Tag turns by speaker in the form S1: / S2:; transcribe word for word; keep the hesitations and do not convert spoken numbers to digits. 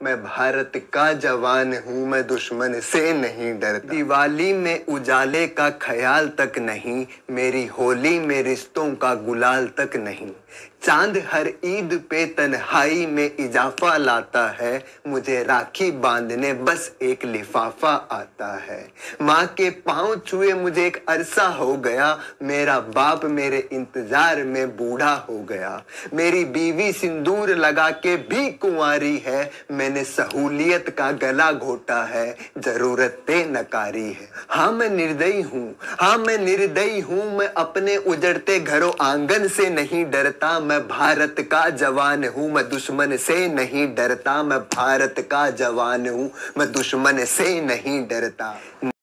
S1: मैं भारत का जवान हूँ, मैं दुश्मन से नहीं डरता। दिवाली में उजाले का ख्याल तक नहीं, मेरी होली में रिश्तों का गुलाल तक नहीं। चांद हर ईद पे तन्हाई में इजाफा लाता है, मुझे राखी बांधने बस एक लिफाफा आता है। माँ के पाँव छुए मुझे एक अरसा हो गया, मेरा बाप मेरे इंतजार में बूढ़ा हो गया। मेरी बीवी सिंदूर लगा के भी कुंवारी है, मैंने सहूलियत का गला घोटा है, जरूरतें नकारी है। हाँ मैं निर्दयी हूँ, हाँ मैं निर्दयी हूँ, मैं अपने उजड़ते घरों आंगन से नहीं डरता। मैं भारत का जवान हूँ, मैं दुश्मन से नहीं डरता। मैं भारत का जवान हूँ, मैं दुश्मन से नहीं डरता।